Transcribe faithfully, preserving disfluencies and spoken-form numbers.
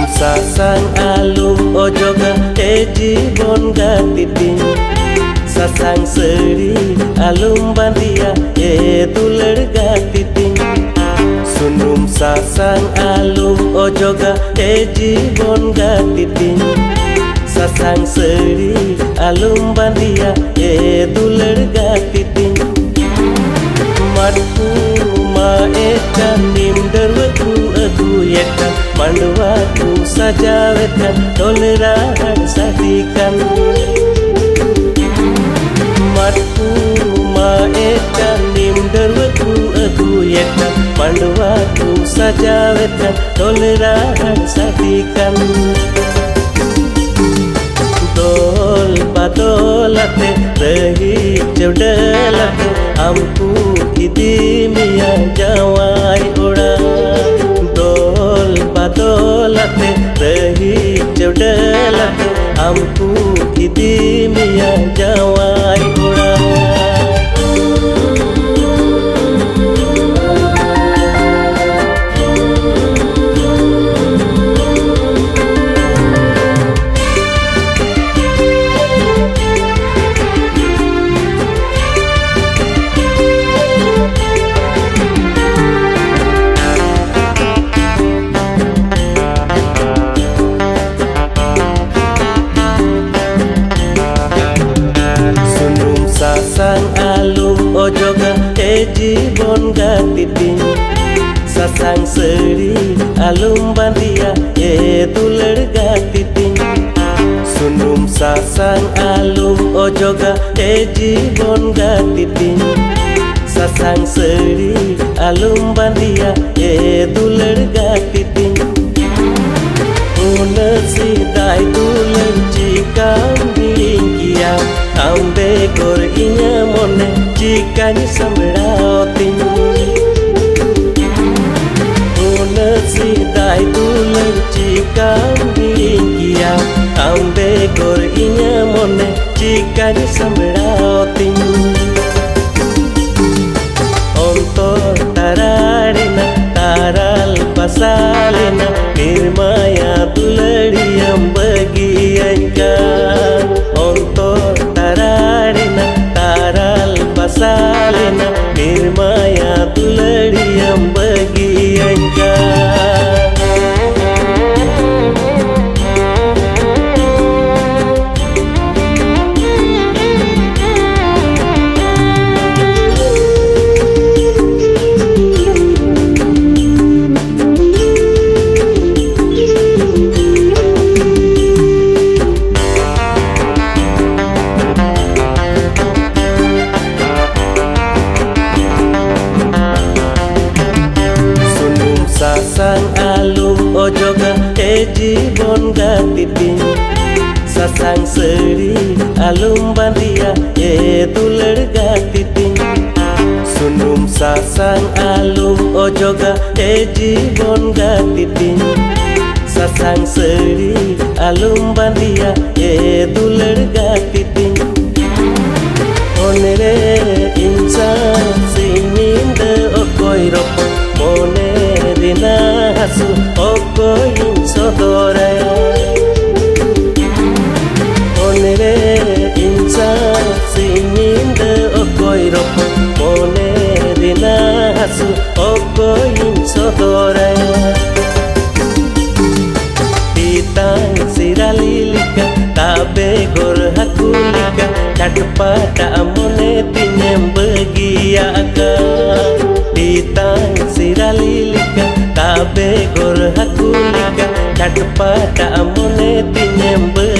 sasang alum ojoga e jibon gatitin sasang seri alum bandia e dular gatitin sunum sasang alum ojoga e jibon gatitin sasang seri alum bandia e dular gatitin marku ma ekan nimdarwatu aku yekan manduwatu sajawekan toleran sadikan marku ma ekan nimdarwatu aku yekan manduwatu sajawekan toleran sadikan dol badolate rahi chudalate amku idimiya jawai uda dol badolate rahi chudalate amku idimiya jawai uda sasang alum ojoga e jibon gatitin sasang seri alum bandia e dular gatitin sunum sasang alum ojoga e jibon gatitin sasang seri alum bandia e dular gatitin una sidai dular jikam hinggia ambe kor inya mone jika ni samraotin una sidai dular jika hinggia ambe kor inya mone jika ni samraotin ontor tararina taral pasalena nirmaya dulariyam bagi ankan ontor tararina taral pasalena nirmaya dulariyam bagi ankan sasang alum ojoga e jibon gatitin sasang seri alum bandia e dular gatitin sunum sasang alum ojoga e jibon gatitin sasang seri alum bandia e dular gatitin onere insan sininda okoy ropo mone rina hasu okoy sodore onere insan sininda okoy ropo mone rina hasu okoy sodore ditang siralilika tabe gor hakulika chatpata mone tinem bagiaka ditang siralilika tabe gor hakulika chatpata mone tinem